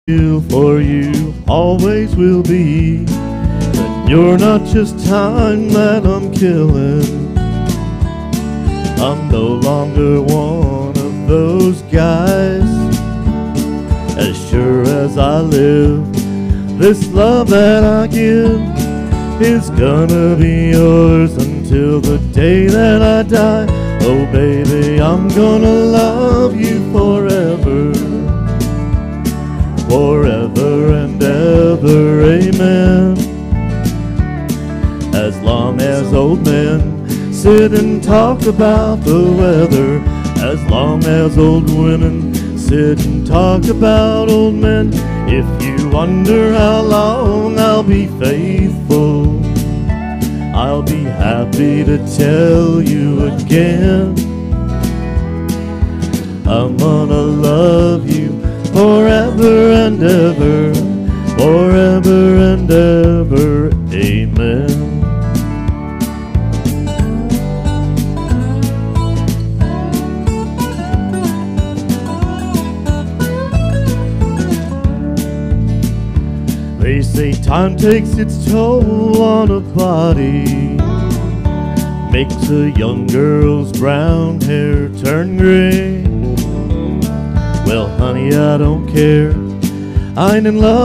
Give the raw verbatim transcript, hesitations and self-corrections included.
feel for you always will be that you're not just time that I'm killing. I'm no longer one of those guys. As sure as I live, this love that I give is gonna be yours until the day that I die. Oh baby, I'm gonna love you forever, forever and ever, amen. As long as old men sit and talk about the weather, as long as old women sit and talk about old men, if you wonder how long I'll be faithful, I'll be happy to tell you again. I'm gonna love you forever and ever, forever and ever, amen. They say time takes its toll on a body, makes a young girl's brown hair turn gray. Well honey, I don't care, I ain't in love.